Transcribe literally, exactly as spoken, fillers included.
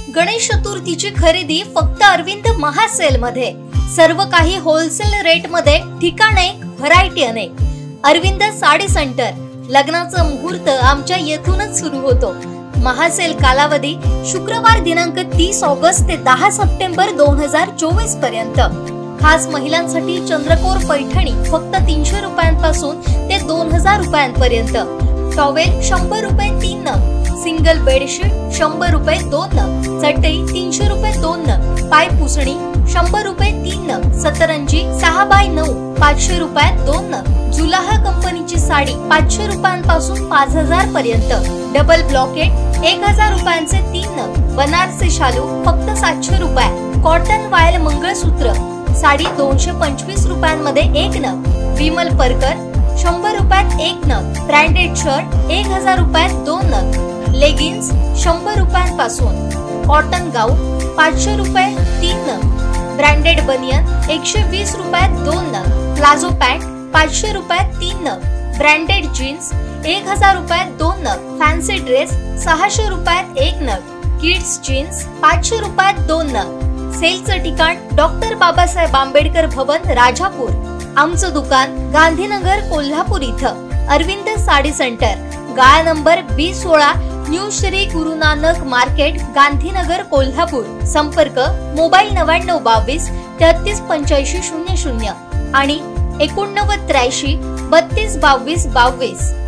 गणेश चतुर्थीची खरेदी फक्त अरविंद महासेल मध्ये। सर्व काही होलसेल रेट मध्ये, ठिकाण एक, व्हरायटी अनेक। अरविंद साडी सेंटर। लग्नाचा मुहूर्त आमच्या येथूनच सुरू होतो। महासेल कालावधी शुक्रवार दिनांक तीस ऑगस्ट ते दहा सप्टेंबर दोन हजार चोवीस पर्यंत। खास महिलांसाठी चंद्रकोर पैठणी फक्त तीनशे रुपयांपासून ते दोन हजार रुपयांपर्यंत। टॉवेल शंभर रुपये तीन नग, सिंगल बेडशीट शंभर रुपये दोन नग, चटई तीनशे रुपये दोन नग, पाय पुसणी शंभर रुपये तीन नग, सतरंजी सहा बाय नऊ पाचशे रुपयात दोन नग। जुलाहा कंपनीची साडी पाचशे रुपयांपासून पाच हजार पर्यंत। डबल ब्लॉकेट एक हजार रुपयांचे तीन नग। बनारसी शालू फक्त सातशे रुपये। कॉटन वायल मंगळसूत्र साडी दोनशे पंचवीस रुपयांमध्ये एक नग। विमल परकर शंभर रुपयात एक नग। ब्रँडेड शर्ट एक हजार रुपयात दोन नग। लेगिन्स शंभर रुपयांपासून। कॉटन गाऊन पाचशे रुपये तीन नग। ब्रँडेड बनियन एकशे वीस रुपयात दोन नग। प्लाझो पॅन्ट पाचशे रुपयात तीन नग। ब्रँडेड जीन्स एक हजार रुपयात दोन नग। फॅन्सी ड्रेस सहाशे रुपयात एक नग। किड्स जीन्स पाचशे रुपयात दोन नग। सेलचं ठिकाण डॉक्टर बाबासाहेब आंबेडकर भवन, राजापूर। आमचं दुकान गांधीनगर, कोल्हापूर इथं। अरविंद साडी सेंटर, गाळा नंबर बी सोळा, न्यू श्री गुरु नानक मार्केट, गांधीनगर, कोल्हापूर। संपर्क मोबाईल नव्याण्णव बावीस तेहतीस पंच्याऐंशी शून्य शून्य आणि एकोणनव्वद त्र्याऐंशी बत्तीस बावीस बावीस।